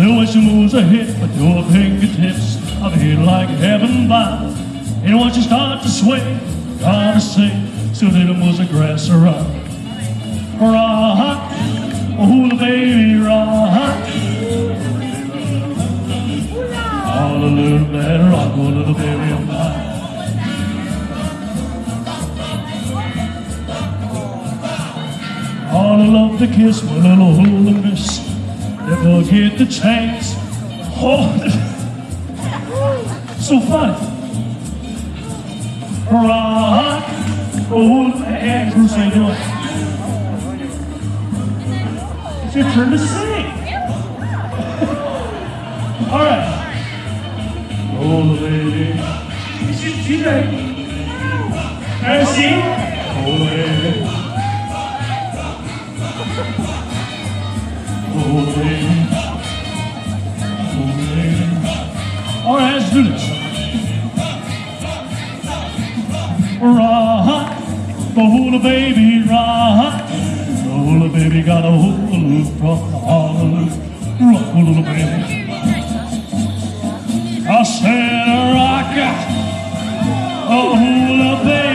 Well, when she moves her hip with your fingertips, I feel like heaven bound. And once you start to sway, gotta say, so little moves the grass around. Rock, oh, baby, rock. All a little bit, rock, oh, little baby of mine. All I love to kiss my little holiness. Never get the chance. Oh, so funny. Rock, hold my hands. Who's they doing? It's your turn to sing. All right. Oh, baby. She's ready. Mercy. Oh, baby. Oh, baby. Oh, baby. All right, let's do this. Rock, hold a baby, rock. Hold a baby, got a hold a loop, rock, rock, a little baby. I said, rock, hold a baby.